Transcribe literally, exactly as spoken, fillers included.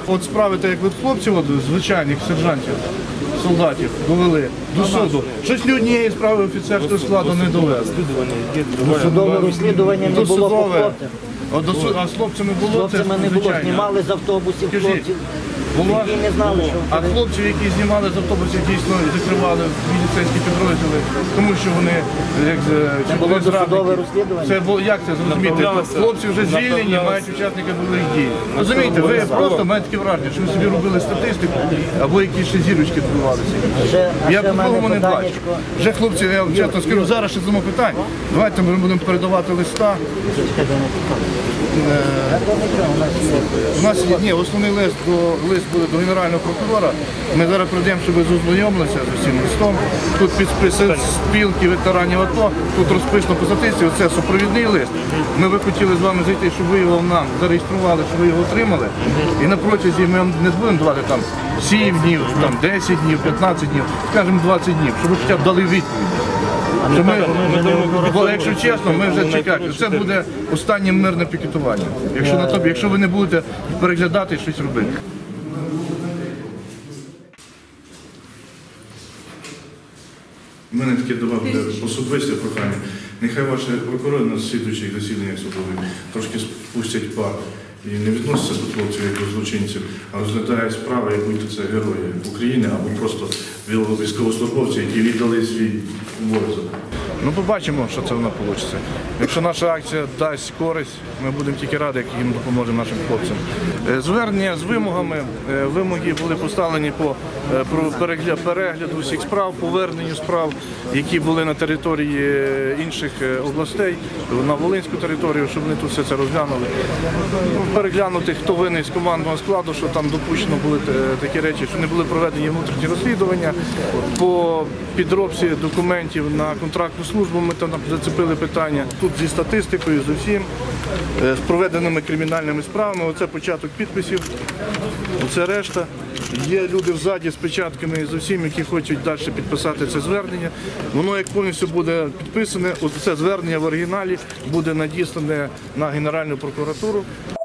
От справи, так як від хлопців, от, звичайних сержантів, солдатів довели до суду. Щось ні однієї справи офіцерського складу не довели. Судове розслідування не було по хлопцям. А, до, а з хлопцями було це Хлопцями не було, звичайно. знімали з автобусів Скажіть, хлопців, була? які не знали, що... А хлопців, які знімали з автобусів, дійсно закривали міліцейські підрозділи, тому що вони, як Це було досудове розслідування? Це було, як це зрозуміти? Хлопці вже звільнені, мають учасника бойових дій. Розумієте, ви просто маєте таке враження, що ви собі робили статистику, або якісь ще зірочки відбувалися. Ще, Я ще по-другому не бачу. питаннячко. Вже хлопці, я вам чесно скажу, зараз ще здамо питань. Давайте ми будемо передавати листа. У нас є, ні, основний лист, до, лист буде до Генерального прокурора. Ми зараз прийдемо, щоб ви ознайомилися з усім листом. Тут підписи спілки ветеранів АТО, тут розписано по статистиці, оце супровідний лист. Ми би хотіли з вами зайти, щоб ви його нам зареєстрували, щоб ви його отримали. І на протязі ми вам не будемо давати там сім днів, там десять днів, п'ятнадцять днів, скажімо двадцять днів, щоб ви хоча б дали відповідь. Що ми, бо, якщо чесно, ми вже чекаємо. Це буде останнє мирне пікетування. Якщо на тобі, якщо ви не будете переглядати і щось робити. У мене таке до вас буде особисте прохання. Нехай ваші прокурори на слідуючих засіданнях судових трошки спустять пар і не відносяться до хлопців як до злочинців, а розглядають справи, як будь-то це герої України або просто військовослужбовці, які віддали свій обов'язок. Ну, побачимо, що це воно вийде. Якщо наша акція дасть користь, ми будемо тільки раді, як їм допоможемо нашим хлопцям. Звернення з вимогами, вимоги були поставлені по перегляду всіх справ, поверненню справ, які були на території інших областей, на Волинську територію, щоб вони тут все це розглянули. Переглянути, хто винен з командного складу, що там допущено були такі речі, що не були проведені внутрішні розслідування. По підробці документів на контрактну службу ми там зацепили питання. Тут зі статистикою, з усім, з проведеними кримінальними справами. Оце початок підписів, оце решта. Є люди взаді з печатками з усім, які хочуть далі підписати це звернення. Воно як повністю буде підписане, це звернення в оригіналі буде надіслане на Генеральну прокуратуру,